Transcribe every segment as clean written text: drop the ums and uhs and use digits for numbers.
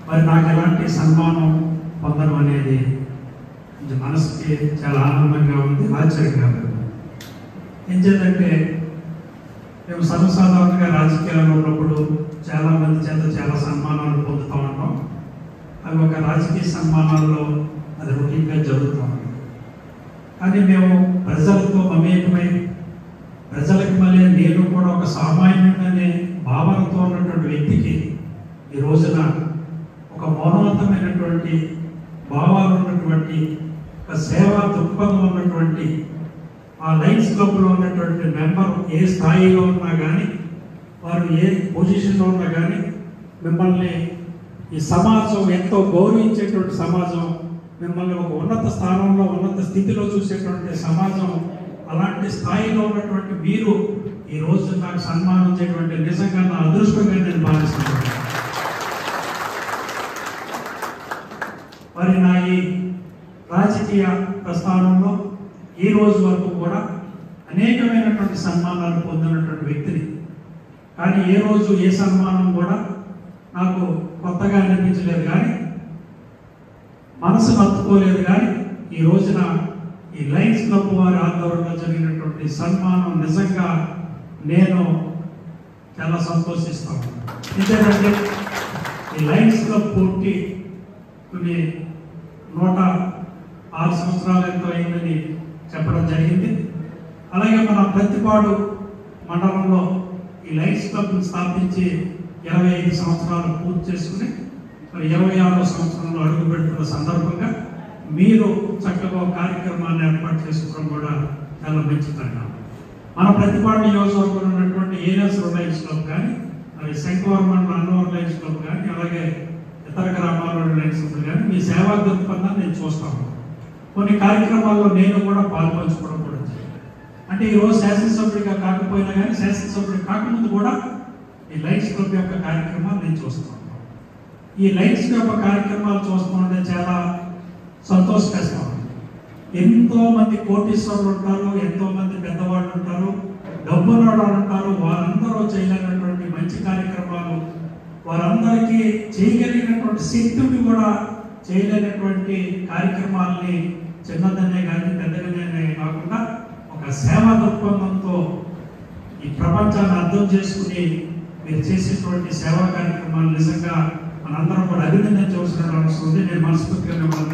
మరి నాకు ఎలాంటి సన్మానం పొందడం అనేది మనసుకి చాలా ఆనందంగా ఉంది, ఆశ్చర్యంగా ఉంది. ఏం చేద్దంటే మేము సర్వసాధారణంగా రాజకీయాల్లో ఉన్నప్పుడు చాలామంది చేత చాలా సన్మానాలు పొందుతూ ఉంటాం. అవి ఒక రాజకీయ సన్మానాల్లో అది రొటీన్గా జరుగుతూ ఉంది. కానీ మేము ప్రజలతో మమేకమై ప్రజలకు మళ్ళీ నేను కూడా ఒక సామాన్యుడనే భావనతో ఉన్నటువంటి వ్యక్తికి ఈ రోజున ఒక మౌనవంతమైనటువంటి భావాలు ఉన్నటువంటి ఒక సేవా దృక్పథం ఉన్నటువంటి ఆ లయన్స్ క్లబ్లో ఉన్నటువంటి మెంబర్ ఏ స్థాయిలో ఉన్నా కానీ, వారు ఏ పొజిషన్లో ఉన్నా కానీ, మిమ్మల్ని ఈ సమాజం ఎంతో గౌరవించేటువంటి సమాజం, మిమ్మల్ని ఒక ఉన్నత స్థానంలో ఉన్నత స్థితిలో చూసేటువంటి సమాజం, అలాంటి స్థాయిలో ఉన్నటువంటి మీరు ఈ రోజు నాకు సన్మానం చేయటువంటి నిజంగా నా అదృష్టంగా నేను భావిస్తున్నాను. మరి నా ఈ రాజకీయ ప్రస్థానంలో ఈ రోజు వరకు కూడా అనేకమైనటువంటి సన్మానాలు పొందినటువంటి వ్యక్తిని, కానీ ఏ రోజు ఏ సన్మానం కూడా నాకు కొత్తగా అనిపించలేదు, కానీ మనసు మర్చిపోలేదు. కానీ ఈ రోజున ఈ లయన్స్ క్లబ్ వారి ఆధ్వర్యంలో జరిగినటువంటి సన్మానం నిజంగా నేను చాలా సంతోషిస్తాను. ఎందుకంటే ఈ లయన్స్ క్లబ్ పూర్తి కొన్ని 106 సంవత్సరాలు ఎంతో అయిందని చెప్పడం జరిగింది. అలాగే మన ప్రతిపాడు మండలంలో ఈ లయన్స్ క్లబ్ను స్థాపించి 25 సంవత్సరాలు పూర్తి చేసుకుని మరి 26వ సంవత్సరంలో అడుగు పెడుతున్న సందర్భంగా మీరు చక్కగా కార్యక్రమాన్ని ఏర్పాటు చేసుకోవడం కూడా చాలా మంచిదండి. మన ప్రతిపాడు నియోజకవర్గంలో ఉన్నటువంటి ఏరియస్ లయన్స్ క్లబ్ కానీ, మరి శంకవరం మండలం అన్నవరం లయన్స్ క్లబ్ కానీ, అలాగే ఇతర గ్రామాల్లో లయన్స్ క్లబ్ కానీ మీ సేవా దృక్పథాన్ని నేను చూస్తాను. కొన్ని కార్యక్రమాల్లో నేను కూడా పాల్పంచుకోవడం కూడా అంటే ఈరోజు శాసనసభ్యుడిగా కాకపోయినా కానీ శాసనసభ్యుడు కాకముందు కూడా ఈ లయన్స్ క్లబ్ యొక్క కార్యక్రమాలు నేను చూస్తాను. ఈ లయన్స్ క్లబ్ కార్యక్రమాలు చూస్తుంటే చాలా సంతోషకరం. ఎంతో మంది కోటీశ్వరులు ఉంటారు, ఎంతో మంది పెద్దవాళ్ళు ఉంటారు, డబ్బున్నవాళ్ళు ఉంటారు. వారందరూ చేయలేనటువంటి మంచి కార్యక్రమాలు, వారందరికీ చేయగలిగినటువంటి శక్తిని కూడా చేయలేనటువంటి కార్యక్రమాలని చిన్నదనే కానీ పెద్దగానే కాకుండా ఒక సేవా దృక్పథంతో ఈ ప్రపంచాన్ని అర్థం చేసుకుని మీరు చేసేటువంటి సేవా కార్యక్రమాలు నిజంగా మనందరం కూడా అభినందించవలసిన అవసరం ఉంది. నేను మనస్ఫూర్తిగా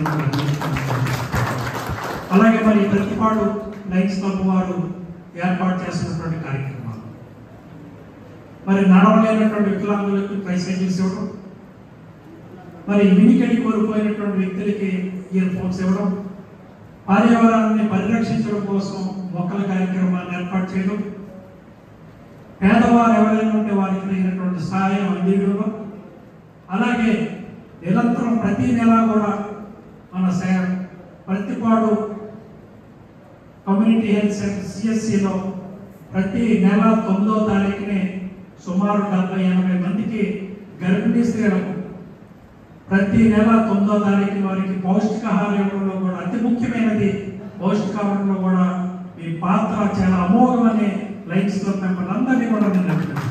అలాగే మరి ప్రతిపాడు లయన్స్ క్లబ్ వారు ఏర్పాటు చేసినటువంటి కార్యక్రమాలు, మరి నడవలేనటువంటి వికలాంగులకు ట్రైసైకిల్స్ ఇవ్వడం, మరి వినికిడి కోల్పోయినటువంటి వ్యక్తులకి ఇయర్ ఫోన్స్ ఇవ్వడం, పర్యావరణాన్ని పరిరక్షించడం కోసం మొక్కల కార్యక్రమాన్ని ఏర్పాటు చేయడం, పేదవారు ఎవరైనా ఉంటే వారికి తగినటువంటి సహాయం అందివ్వడం, అలాగే నిరంతరం ప్రతి నెల కూడా మన ప్రతిపాడు కమ్యూనిటీ హెల్త్ సెంటర్ సిఎస్సిలో ప్రతి నెల 9వ తారీఖునే సుమారు 70-80 మందికి గర్భిణీ స్త్రీలకు ప్రతి నెల 9వ తారీఖు వారికి పౌష్టికాహారం ఇవ్వడంలో కూడా అతి ముఖ్యమైనది పౌష్టికాహారంలో కూడా మీ పాత్ర చాలా అమోఘమని లయన్స్ క్లబ్ మెంబర్లందరినీ కూడా నేను అభినందిస్తాను.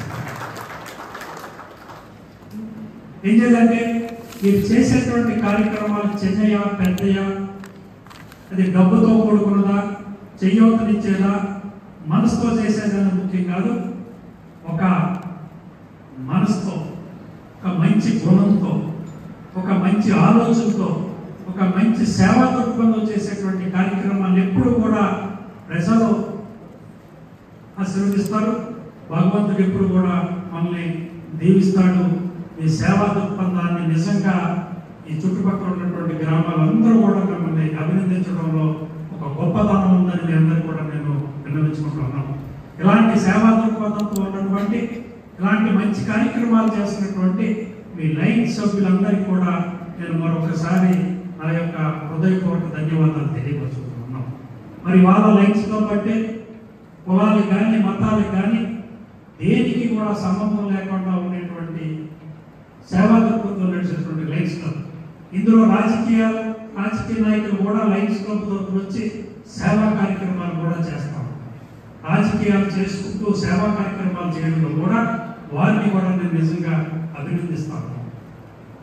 ఏం చేయాలంటే మీరు చేసేటువంటి కార్యక్రమాలు చిన్నయ్య పెద్దయ్య, అది డబ్బుతో కూడుకున్నదా, చెయ్యవతనిచ్చేదా, మనసుతో చేసేదని ముఖ్యం కాదు. ఒక మనసుతో, ఒక మంచి గుణంతో, ఒక మంచి ఆలోచనతో, ఒక మంచి సేవా దృక్పథంతో చేసేటువంటి కార్యక్రమాలు ఎప్పుడు కూడా ప్రజలు ఆశీర్వదిస్తారు. భగవంతుడు ఎప్పుడు కూడా మనల్ని దీవిస్తాడు. ఈ సేవా దృక్పథాన్ని నిజంగా ఈ చుట్టుపక్కల ఉన్నటువంటి గ్రామాలందరూ కూడా మిమ్మల్ని అభినందించడంలో ఒక గొప్పతనం ఉందని మీ అందరూ కూడా నేను విన్నవించుకుంటున్నాను. ఇలాంటి సేవా దృక్పథంతో ఉన్నటువంటి ఇలాంటి మంచి కార్యక్రమాలు చేస్తున్నటువంటి మీ లయన్స్ సభ్యులందరికీ కూడా నేను మరొకసారి నా యొక్క హృదయపూర్వక ధన్యవాదాలు తెలియపరుచుకుంటున్నాను. మరి వాళ్ళ లయన్స్తో బట్టే కులాలకు కానీ మతాలకు కానీ దేనికి కూడా సంబంధం లేకుండా ఉండేటువంటి సేవా దృక్పథంతో నడిచేటువంటి లయన్స్ క్లబ్. ఇందులో రాజకీయ నాయకులు కూడా లయన్స్ క్లబ్ తరఫున వచ్చి సేవా కార్యక్రమాలు కూడా చేస్తాం. రాజకీయాలు చేసుకుంటూ సేవా కార్యక్రమాలు చేయడంలో కూడా వారిని కూడా నేను నిజంగా అభినందిస్తాను.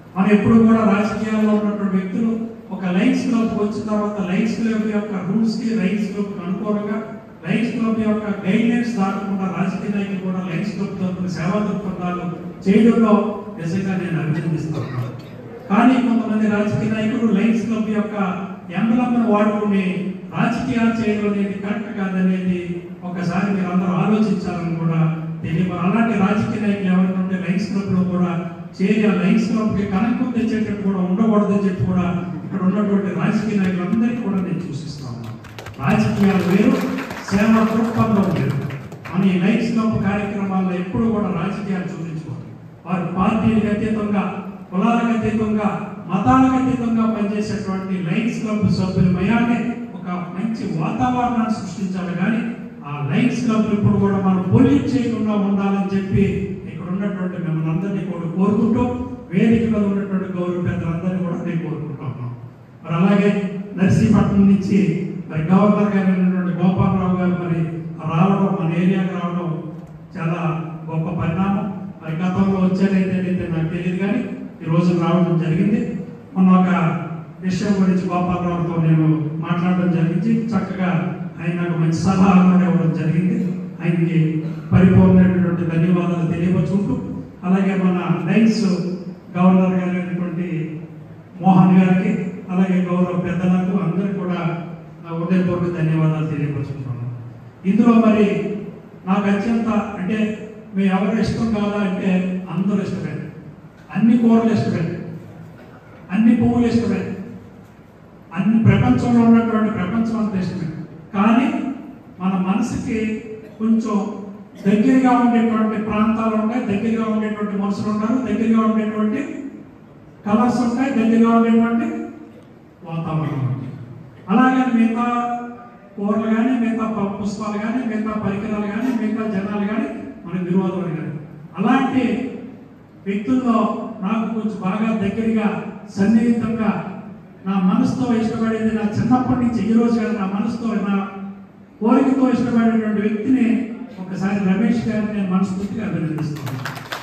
మనం ఎప్పుడు కూడా రాజకీయాల్లో ఉన్నటువంటి వ్యక్తులు ఒక లయన్స్ క్లబ్ వచ్చిన తర్వాత లయన్స్ క్లబ్ యొక్క రూల్స్ కి లయన్స్ క్లబ్ అనుకూలంగా లయన్స్ క్లబ్ యొక్క గైడ్ లైన్స్ దాటకుండా రాజకీయ నాయకులు కూడా లయన్స్ క్లబ్ తరపున సేవా దృక్పథాలు చేయడంలో నిజంగా నేను అభినందిస్తున్నాను. కానీ కొంతమంది రాజకీయ నాయకులు లయన్స్ క్లబ్ యొక్క ఎంబలంను వాడుకుని రాజకీయాలు చేయడం అనేది కరెక్ట్ కాదనేది ఒకసారి మీరు అందరూ ఆలోచించాలని కూడా తెలియదు. అలాంటి రాజకీయ నాయకులు ఎవరికంటే లయన్స్ క్లబ్ లో కూడా చేరి ఆ లయన్స్ క్లబ్ కి కనెక్ట్ తెచ్చేటట్టు కూడా ఉండకూడదని చెప్పి కూడా ఇక్కడ ఉన్నటువంటి రాజకీయ నాయకులందరికీ కూడా నేను సూచిస్తాను. రాజకీయాలు వేరు, సేవా దృక్పథం వేరు. మన ఈ లయన్స్ క్లబ్ కార్యక్రమాల్లో ఎప్పుడు కూడా రాజకీయాలు చూపించుకోవాలి. వారి పార్టీలకు అతీతంగా, కులాలకు అతీతంగా, మతాలకు అతీతంగా పనిచేసేటువంటి లయన్స్ క్లబ్ సభ్యులమయాన్ని ఒక మంచి వాతావరణాన్ని సృష్టించాలి. కానీ ఆ లయన్స్ క్లబ్ ఇప్పుడు కూడా మనం పొల్యూట్ చేయకుండా ఉండాలని చెప్పి ఇక్కడ ఉన్నటువంటి మిమ్మల్ని అందరినీ కూడా కోరుకుంటూ వేదికలో ఉన్నటువంటి గౌరవ పెద్దలందరినీ కూడా నేను కోరుకుంటున్నాను. మరి అలాగే నర్సీపట్నం నుంచి మరి గవర్నర్ గారు అయినటువంటి గోపాలరావు గారు మరి రావడం, మన ఏరియాకి రావడం చాలా గొప్ప పరిణామం. మరి గతంలో వచ్చారైతే నాకు తెలియదు, కానీ ఈ రోజు రావడం జరిగింది. మొన్న ఒక విషయం గురించి గోపాలరావుతో నేను మాట్లాడడం జరిగింది. చక్కగా ఆయన నాకు మంచి సలహాలు కూడా ఇవ్వడం జరిగింది. ఆయనకి పరిపూర్ణమైనటువంటి ధన్యవాదాలు తెలియపరుచుకుంటూ, అలాగే మన లయన్స్ గవర్నర్ గారు అయినటువంటి మోహన్ గారికి, అలాగే గౌరవ పెద్దలకు అందరికీ కూడా నా హృదయపూర్వక ధన్యవాదాలు తెలియపరుచుకుంటున్నాను. ఇందులో మరి నాకు అత్యంత అంటే మీ ఎవరు ఇష్టం కాదా అంటే అందరూ ఇష్టమే, అన్ని కూరలు ఇష్టమే, అన్ని పువ్వులు ఇష్టమే, అన్ని ప్రపంచంలో ఉన్నటువంటి ప్రపంచం అంతా ఇష్టమే. కానీ మన మనసుకి కొంచెం దగ్గరగా ఉండేటువంటి ప్రాంతాలు ఉంటాయి, దగ్గరగా ఉండేటువంటి మనుషులు ఉంటారు, దగ్గరగా ఉండేటువంటి కలర్స్ ఉంటాయి, దగ్గరగా ఉండేటువంటి వాతావరణం ఉంటాయి. అలాగే మిగతా కూరలు కానీ, మిగతా పుష్పాలు కానీ, మిగతా పరికరాలు కానీ, మిగతా జనాలు కానీ మనకు విరోధం కానీ, అలాంటి వ్యక్తుల్లో నాకు కొంచెం బాగా దగ్గరగా సన్నిహితంగా నా మనసుతో ఇష్టపడేది, నా చిన్నప్పటి నుంచి ఈ రోజు నా మనసుతో నా కోరికతో ఇష్టపడేటువంటి వ్యక్తిని ఒకసారి రమేష్ గారిని నేను మనస్ఫూర్తిగా అభినందిస్తున్నాను.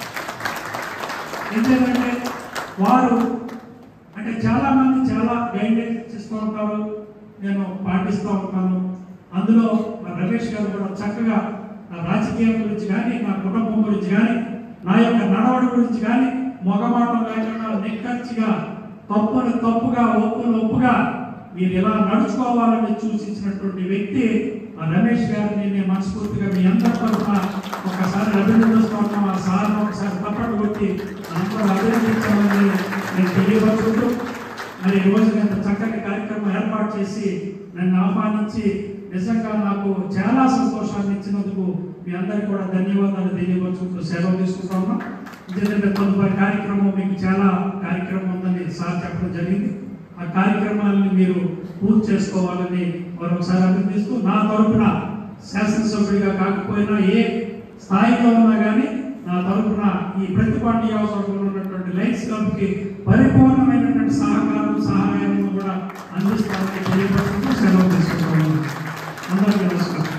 ఎందుకంటే వారు అంటే చాలా మంది చాలా గైడ్లైన్స్ ఇస్తూ ఉంటారు, నేను పాటిస్తూ ఉంటాను. అందులో రమేష్ గారు కూడా చక్కగా నా రాజకీయం గురించి కానీ, నా కుటుంబం గురించి కానీ, నా యొక్క నడవడి గురించి కానీ మొగమాటం లేకుండా నిక్కచ్చిగా తప్పుని తప్పుగా, ఒప్పును ఒప్పుగా మీరు ఎలా నడుచుకోవాలని సూచించినటువంటి వ్యక్తి రమేష్ గారిని నేను మనస్ఫూర్తిగా మీ అందరి తరఫున ఒకసారి అభినందిస్తున్నాం. ఆ సార్ను ఒకసారి తప్పట్టు కొట్టి అందరూ అభినందించాలని నేను తెలియపరుచుకుంటూ, మరి ఈ రోజు నేను చక్కటి కార్యక్రమం ఏర్పాటు చేసి నన్ను ఆహ్వానించి నిజంగా నాకు చాలా సంతోషాన్ని ఇచ్చినందుకు మీ అందరికీ కూడా ధన్యవాదాలు తెలియపరుచుకుంటూ సెలవు తీసుకుంటా ఉన్నాం. ఎందుకంటే తదుపరి కార్యక్రమం మీకు చాలా కార్యక్రమం ఉందని సార్ చెప్పడం జరిగింది. ఆ కార్యక్రమాలని మీరు పూర్తి చేసుకోవాలని మరొకసారి అభినందిస్తూ, నా తరఫున శాసనసభ్యుడిగా కాకపోయినా ఏ స్థాయిలో ఉన్నా కానీ నా తరఫున ఈ ప్రతిపాటి నియోజకవర్గంలో ఉన్నటువంటి లయన్స్ క్లబ్కి పరిపూర్ణమైనటువంటి సహాయం కూడా అందిస్తామని తెలియపరుస్తూ సెలవు తీసుకుంటాము. అందరికీ నమస్కారం.